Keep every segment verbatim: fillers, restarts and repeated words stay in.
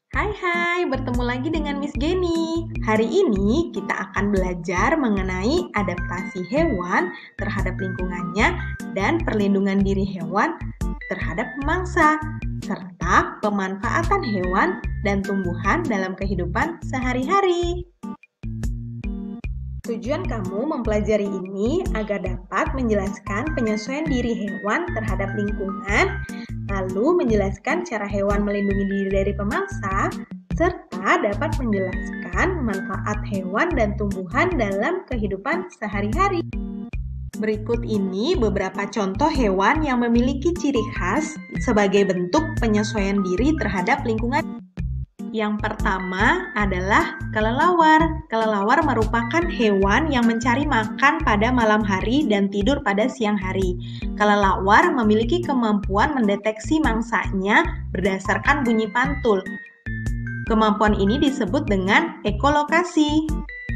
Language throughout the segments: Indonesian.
Hai hai, bertemu lagi dengan Miss Geni. Hari ini kita akan belajar mengenai adaptasi hewan terhadap lingkungannya dan perlindungan diri hewan terhadap pemangsa, serta pemanfaatan hewan dan tumbuhan dalam kehidupan sehari-hari. Tujuan kamu mempelajari ini agar dapat menjelaskan penyesuaian diri hewan terhadap lingkungan, lalu menjelaskan cara hewan melindungi diri dari pemangsa, serta dapat menjelaskan manfaat hewan dan tumbuhan dalam kehidupan sehari-hari. Berikut ini beberapa contoh hewan yang memiliki ciri khas sebagai bentuk penyesuaian diri terhadap lingkungan. Yang pertama adalah kelelawar. Kelelawar merupakan hewan yang mencari makan pada malam hari dan tidur pada siang hari. Kelelawar memiliki kemampuan mendeteksi mangsanya berdasarkan bunyi pantul. Kemampuan ini disebut dengan ekolokasi.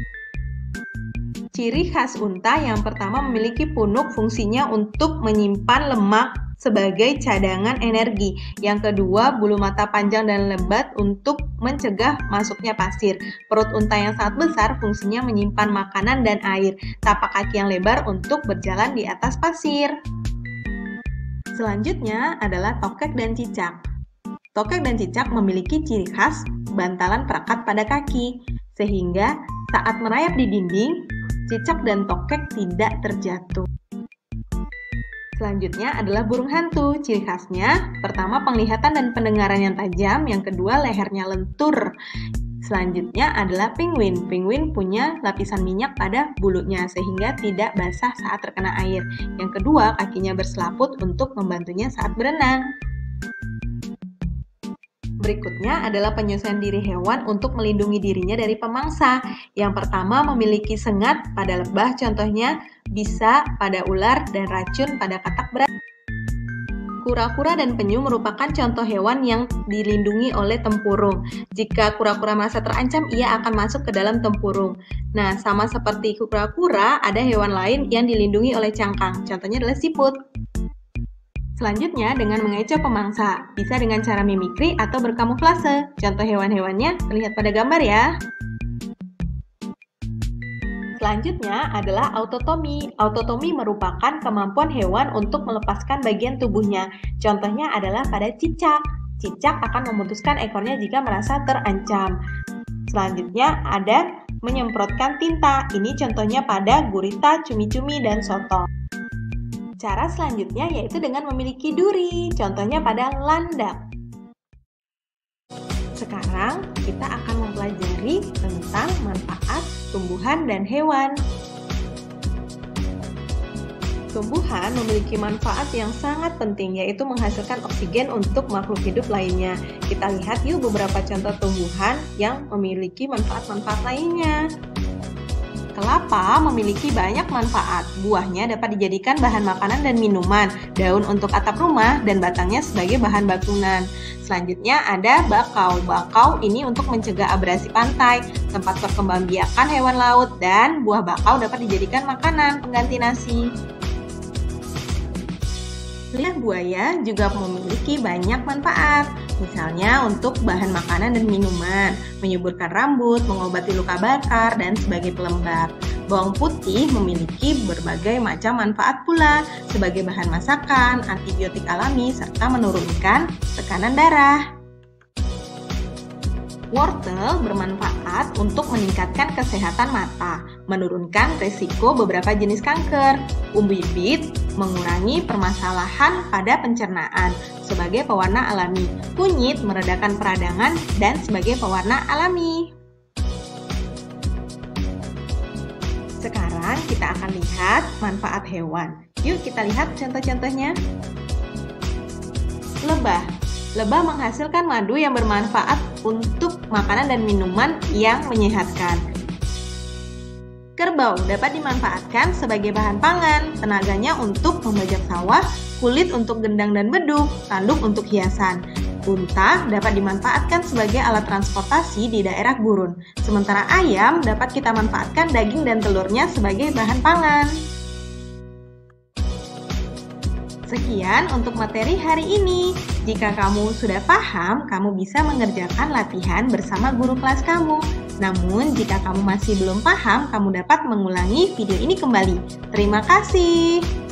Ciri khas unta yang pertama memiliki punuk, fungsinya untuk menyimpan lemak sebagai cadangan energi. Yang kedua, bulu mata panjang dan lebat untuk mencegah masuknya pasir. Perut unta yang sangat besar fungsinya menyimpan makanan dan air. Tapak kaki yang lebar untuk berjalan di atas pasir. Selanjutnya adalah tokek dan cicak. Tokek dan cicak memiliki ciri khas bantalan perekat pada kaki, sehingga saat merayap di dinding, cicak dan tokek tidak terjatuh. Selanjutnya adalah burung hantu. Ciri khasnya, pertama penglihatan dan pendengaran yang tajam, yang kedua lehernya lentur. Selanjutnya adalah penguin. Penguin punya lapisan minyak pada bulunya sehingga tidak basah saat terkena air. Yang kedua, kakinya berselaput untuk membantunya saat berenang. Berikutnya adalah penyesuaian diri hewan untuk melindungi dirinya dari pemangsa. Yang pertama, memiliki sengat pada lebah, contohnya bisa pada ular dan racun pada katak berat. Kura-kura dan penyu merupakan contoh hewan yang dilindungi oleh tempurung. Jika kura-kura merasa terancam, ia akan masuk ke dalam tempurung. Nah, sama seperti kura-kura, ada hewan lain yang dilindungi oleh cangkang, contohnya adalah siput. Selanjutnya, dengan mengecoh pemangsa, bisa dengan cara mimikri atau berkamuflase. Contoh hewan-hewannya terlihat pada gambar ya. Selanjutnya adalah autotomi. Autotomi merupakan kemampuan hewan untuk melepaskan bagian tubuhnya. Contohnya adalah pada cicak. Cicak akan memutuskan ekornya jika merasa terancam. Selanjutnya ada menyemprotkan tinta. Ini contohnya pada gurita, cumi-cumi, dan soto. Cara selanjutnya yaitu dengan memiliki duri, contohnya pada landak. Sekarang kita akan mempelajari tentang manfaat tumbuhan dan hewan. Tumbuhan memiliki manfaat yang sangat penting, yaitu menghasilkan oksigen untuk makhluk hidup lainnya. Kita lihat yuk beberapa contoh tumbuhan yang memiliki manfaat-manfaat lainnya. Kelapa memiliki banyak manfaat. Buahnya dapat dijadikan bahan makanan dan minuman, daun untuk atap rumah, dan batangnya sebagai bahan bangunan. Selanjutnya ada bakau. Bakau ini untuk mencegah abrasi pantai, tempat perkembangbiakan hewan laut, dan buah bakau dapat dijadikan makanan pengganti nasi. Lidah buaya juga memiliki banyak manfaat. Misalnya untuk bahan makanan dan minuman, menyuburkan rambut, mengobati luka bakar, dan sebagai pelembab. Bawang putih memiliki berbagai macam manfaat pula, sebagai bahan masakan, antibiotik alami, serta menurunkan tekanan darah. Wortel bermanfaat untuk meningkatkan kesehatan mata, menurunkan risiko beberapa jenis kanker. Umbibit mengurangi permasalahan pada pencernaan sebagai pewarna alami. Kunyit meredakan peradangan dan sebagai pewarna alami. Sekarang kita akan lihat manfaat hewan. Yuk kita lihat contoh-contohnya. Lebah. Lebah menghasilkan madu yang bermanfaat untuk makanan dan minuman yang menyehatkan. Kerbau dapat dimanfaatkan sebagai bahan pangan, tenaganya untuk membajak sawah, kulit untuk gendang dan beduk, tanduk untuk hiasan. Unta dapat dimanfaatkan sebagai alat transportasi di daerah gurun, sementara ayam dapat kita manfaatkan daging dan telurnya sebagai bahan pangan. Sekian untuk materi hari ini. Jika kamu sudah paham, kamu bisa mengerjakan latihan bersama guru kelas kamu. Namun, jika kamu masih belum paham, kamu dapat mengulangi video ini kembali. Terima kasih.